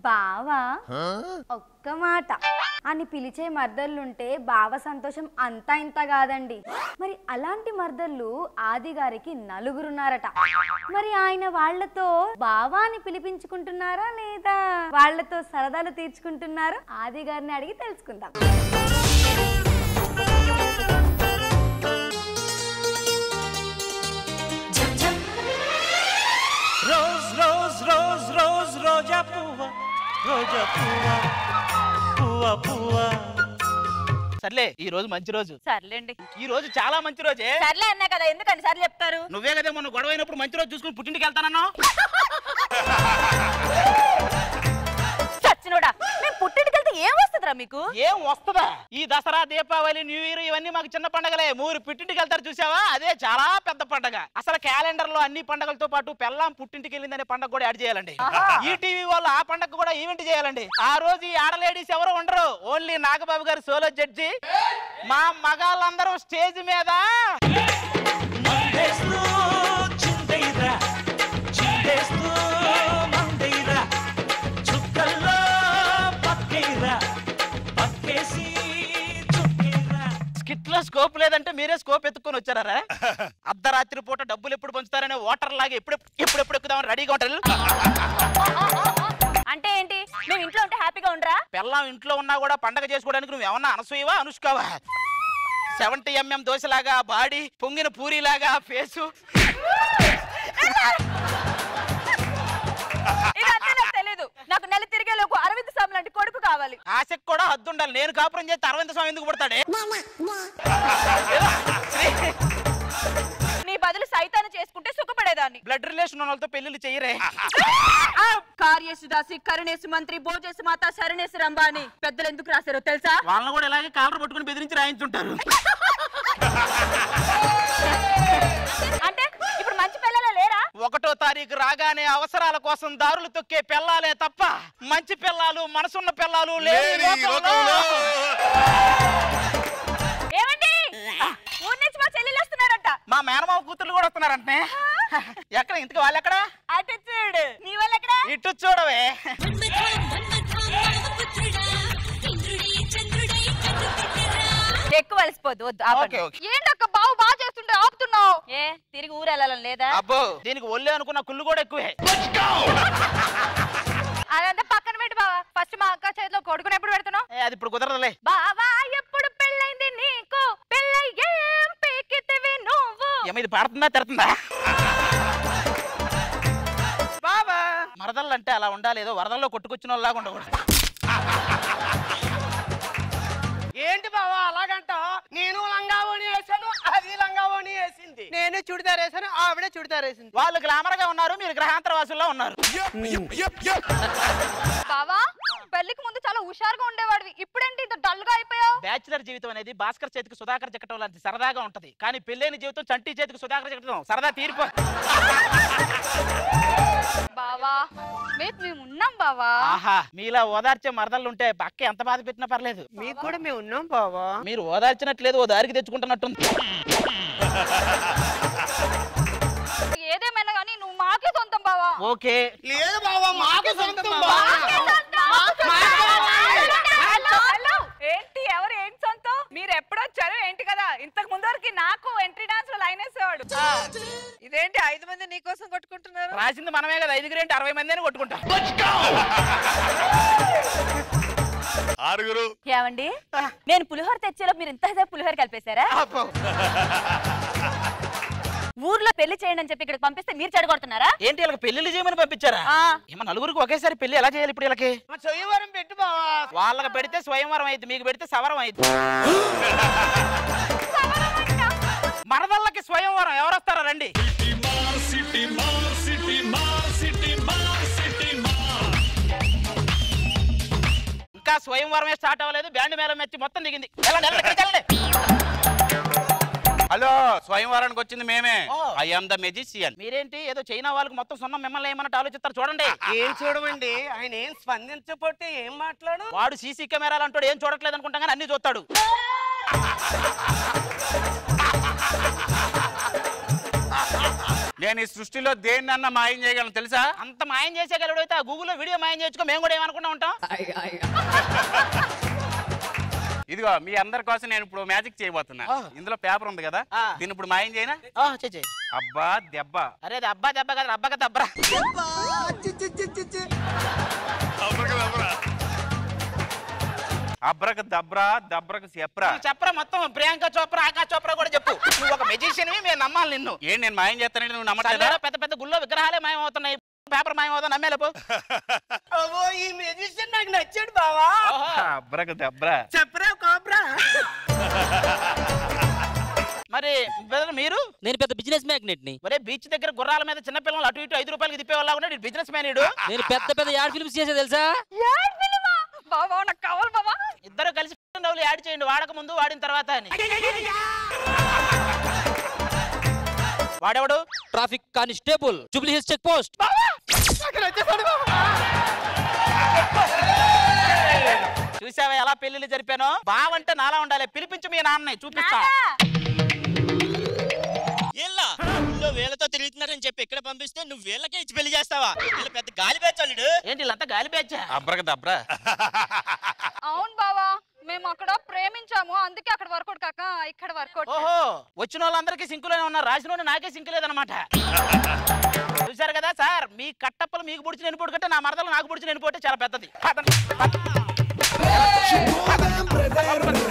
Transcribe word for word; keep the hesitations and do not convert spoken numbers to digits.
బావా ఒక్క మాట అని పిలిచే మర్దళ్ళుంటే బావ సంతోషం అంతా ఇంత కాదండి. మరి అలాంటి మర్దళ్ళు ఆది గారికి నలుగురున్నారట. మరి ఆయన వాళ్లతో బావా అని పిలిపించుకుంటున్నారా లేదా వాళ్లతో సరదాలు తీర్చుకుంటున్నారా? ఆది గారిని అడిగి తెలుసుకుందాం. రోజ్ రోజ్ రోజ్ రోజ్ రోజా పువ్వా రోజా పువ్వా పువ్వా పువ్వా. సర్లే ఈ రోజు మంచి రోజు. సర్లేండి ఈ రోజు చాలా మంచి రోజే. సర్లే అన్నా కదా ఎందుకండి సార్లు చెప్తారు? నువ్వే కదా మొన్న గొడవ అయినప్పుడు మంచి రోజు చూసుకుని పుట్టింటికి వెళ్తానన్నా. చచ్చినోడా మేము పుట్టింటికి వెళ్తే ఏం వస్తుందిరా మీకు? ఏం వస్తుందా? ఈ దసరా దీపావళి న్యూ ఇయర్ ఇవన్నీ మాకు చిన్న పండగలే. మూరు పుట్టింటికి వెళ్తారు చూసావా, అదే చాలా పెద్ద పండగ. అసలు క్యాలెండర్ లో అన్ని పండగలతో పాటు పెళ్ళాం పుట్టింటికి వెళ్ళిందనే పండగ కూడా యాడ్ చేయాలండి. ఈ టీవీ వాళ్ళు ఆ పండగ కూడా ఈవెంట్ చేయాలండి. ఆ రోజు ఈ ఆడ లేడీస్ ఎవరు ఉండరు, ఓన్లీ నాగబాబు గారు సోలో జడ్జి. మా మగాళ్ళందరూ స్టేజ్ మీద స్కోప్ లేదంటే మీరే స్కోప్ ఎత్తుకొని వచ్చారా? అర్ధరాత్రి పూట డబ్బులు ఎప్పుడు పంచుతారనే వాటర్ లాగా ఎప్పుడు ఎప్పుడెప్పుడు ఎక్కుదామని రెడీగా ఉంటారు. అంటే ఏంటి మేము ఇంట్లో ఉంటే హ్యాపీగా ఉండరా? పెళ్ళాం ఇంట్లో ఉన్నా కూడా పండగ చేసుకోవడానికి నువ్వు ఏమన్నా అనసూయవా అనుష్కవా? సెవెంటీ ఎంఎం దోశలాగా బాడీ, పొంగిన పూరిలాగా ఫేసు. తెలీదు నాకు నెల తిరిగే లోపు అరవింద్ స్వామి లాంటి కొడుకు కావాలి. ఆశకు కూడా హద్దు ఉండాలి. నేను కాపురం చేస్తే అరవింద్ స్వామి ఎందుకు పడతాడే? నీ బదులు సైతాన్ని చేసుకుంటే సుఖపడేదాన్ని. బ్లడ్ రిలేషన్ వాళ్ళతో పెళ్లిళ్ళు చెయ్యరే. కార్యేశుదాసి కరుణేశు మంత్రి భోజేశు మాత శరణేశు రంబాని పెద్దలు ఎందుకు రాశారో తెలుసా? వాళ్ళని కూడా ఇలాగే కాలర్ పట్టుకుని బెదిరించి రాయించుంటారు. అంటే ఇప్పుడు మంచి పిల్లలే లేరా? ఒకటో తారీఖు రాగానే అవసరాల కోసం దారులు తొక్కే పిల్లాలే తప్ప మంచి పిల్లలు మనసున్న పిల్లలు లేరు. ఏమండి ఊరి నుంచి మా చెల్లెలు వస్తున్నారంట. మా మేనమావ కూతుర్లు కూడా వస్తున్నారంటే. ఎక్కడ ఇంతకు వాళ్ళు ఎక్కడ? అటు చూడు. నీ వాళ్ళు ఎక్కడ? ఇటు చూడవే. ఎక్కువ అలసిపోద్దు వద్దు. ఏంటక్క బావు బాగా చేస్తుంటే ఆపుతున్నావు? ఏ తిరిగి ఊరు వెళ్ళాలని లేదా? అబ్బో దీనికి ఒళ్ళే అనుకున్న కుళ్ళు కూడా ఎక్కువే. అదంతా పక్కన పెట్టి బావా. ఫస్ట్ మా అక్క చేతిలో కొడుకుని ఎప్పుడు పెడుతున్నావు? అది ఇప్పుడు కుదరదులే. బావా ఎప్పుడు పెళ్ళైంది నీకు? పెళ్ళై ఏం పీకితివి నువ్వు? ఏమో ఇది పాడుతుందా తిడుతుందా? బాబా మరదళ్ళు అంటే అలా ఉండాలి, ఏదో వరదల్లో కొట్టుకొచ్చిన వాళ్ళలాగా ఉండకూడదు. ఏంటి బావా అలాగంట? నేను లంగావోని వేసాను, అది లంగావోని వేసింది. నేను చుడిదార్ వేసాను, ఆవిడ చుడిదార్ వేసింది. వాళ్ళు గ్లామర్ గా ఉన్నారు, మీరు గ్రహాంతర వాసుల్లో ఉన్నారు. బావా పెళ్లికి ముందు చాలా హుషారుగా ఉండేవాడివి, ఇప్పుడేంటి ఇంత డల్ గా అయిపోయావు? బ్యాచులర్ జీవితం అనేది భాస్కర్ చేతికి సుధాకర్ చెక్కటం లాంటి సరదాగా ఉంటది, కానీ పెళ్ళైన జీవితం చంటి చేతికి సుధాకర్ చెక్కటం సరదా తీరిపో. బావా మేము ఉన్నాం బావా. ఆహా మీలా ఓదార్చే మరదళ్ళు ఉంటే పక్క ఎంత బాధ పెట్టినా పర్లేదు. మీకు కూడా మేము ఉన్నాం బావా. మీరు ఓదార్చినట్లేదు, ఓ దారికి తెచ్చుకుంటున్నట్టుంది. ఏదేమైనా కానీ నువ్వు మాకే సొంతం బావా. ఓకే లేదు బావా మాకు సొంతం. ఏంటి ఎవరు ఏంటి సొంతం? మీరు ఎప్పుడు వచ్చారు ఏంటి కదా? ఇంతకు ముందు వరకు నాకు ఎంట్రీ డాన్స్ లో లైన్ వేసేవాడు. ఇదేంటి ఐదు మంది నీకోసం కొట్టుకుంటున్నారు? రాసింది మనమే కదా, ఐదుగురు ఏంటి అరవై మంది అని కొట్టుకుంటాం. ఆరుగురు. ఏమండి నేను పులిహోర తెచ్చేలో మీరు ఇంత పులిహోర కలిపేశారా? ఊర్లో పెళ్లి చేయండి అని చెప్పి ఇక్కడికి పంపిస్తే మీరు చెడగొడుతున్నారా? ఏంటి వీళ్ళకి పెళ్లిళ్ళు చేయమని పంపించారా? ఏమో నలుగురికి ఒకేసారి పెళ్లి ఎలా చేయాలి ఇప్పుడు వీళ్ళకి? స్వయంవరం పెట్టు బావా. వాళ్ళకి పెడితే స్వయంవరం అయింది, మీకు పెడితే సవరం అయింది. మరదళ్ళకి స్వయంవరం ఎవరు వస్తారా రండి. ఇంకా స్వయంవరమే స్టార్ట్ అవ్వలేదు, బ్యాండ్ మేళం మెచ్చి మొత్తం దిగింది. హలో స్వయంవరానికి వచ్చింది మేమే. I am the magician. మీరేంటి ఏదో చైనా వాళ్ళకి మొత్తం సున్నం మిమ్మల్ని ఏమన్నట్టు ఆలోచిస్తారు చూడండి. ఏం చూడమండి, ఆయన ఏం స్పందించకపోతే ఏం మాట్లాడు? వాడు సీసీ కెమెరాలు అంటాడు, ఏం చూడట్లేదు అనుకుంటాం కానీ అన్ని చూస్తాడు. నేను ఈ సృష్టిలో దేన్నన్నా మాయం చేయగలను తెలుసా? అంత మాయం చేసేగలడు అయితే గూగుల్లో వీడియో మాయం చేసుకో, మేము కూడా ఏమనుకున్నా ఉంటాం. ఇదిగో మీ అందరి కోసం నేను ఇప్పుడు మ్యాజిక్ చేయబోతున్నా. ఇందులో పేపర్ ఉంది కదా, దీన్ని ఇప్పుడు మాయం చేయనా? అబ్బా దెబ్బ. అరే అది అబ్బా దెబ్బ కదా, అబ్బా కదా అబ్బరా. అబ్రకు దబ్రా, దబ్రకు చెప్పరా. చెప్పరా మొత్తం ప్రియాంక చోప్రా, ఆకాశ్ చోప్రా కూడా చెప్పు. నువ్వు ఒక మెజిషియన్, మేము నమ్మాలి నిన్ను. ఏం నేను మాయం చేస్తానంటే నువ్వు నమ్మట్లేదా? పెద్ద పెద్ద గుళ్ళో విగ్రహాలే మాయం అవుతున్నాయి, పేపర్ మాయం అవుతా నమ్మేలేపు. ఈ మెజిషియన్ నాకు నచ్చాడు బావా. అబ్రకు దబ్రా చెప్పరా కోబ్రా. మరి మీరు? నేను పెద్ద బిజినెస్ మ్యాగ్నెట్ ని. ఒరే బీచ్ దగ్గర గుర్రాల మీద చిన్న పిల్లలు అటు ఇటు ఐదు రూపాయలకి తిప్పే వాళ్ళ ఉన్నాడు బిజినెస్ మ్యాన్. నేను పెద్ద పెద్ద యాడ్ ఫిల్మ్స్ చేసే తెలుసా? బావా నాకు కావాలి బావా. ఇద్దరు కలిసి నవ్వులు యాడ్ చేయండి, వాడక ముందు వాడిన తర్వాత అని. వాడెవడు? Traffic constable, Jubilee Hills check post. చూసావా ఎలా పెళ్లిళ్ళు జరిపానో? బావంటే నాలా ఉండాలి. పిలిపించు మీ నాన్నని, చూపిస్తా. వేలతో తిరుగుతున్నారని చెప్పి ఇక్కడ పంపిస్తే నువ్వు వేలకే ఇచ్చి పెళ్లి చేస్తావా? పెద్ద గాలి బేచ్చాడు. ఏంటి వీళ్ళంతా గాలి బేచ్చా? అబ్రకు దబ్రా. అవును బావా, మేము అక్కడ ప్రేమించాము, అందుకే అక్కడ వర్కౌట్ కాక ఇక్కడ వర్కౌట్. ఓహో, వచ్చిన వాళ్ళందరికీ సింకులోనే ఉన్నారు, రాసిన నాకే సింకు లేదనమాట. చూసారు కదా సార్, మీ కట్టప్పలు మీకు పుడిచి నేను పొడి కంటే నా మరదలు నాకు పుడిచి నేను పోతే చాలా పెద్దది.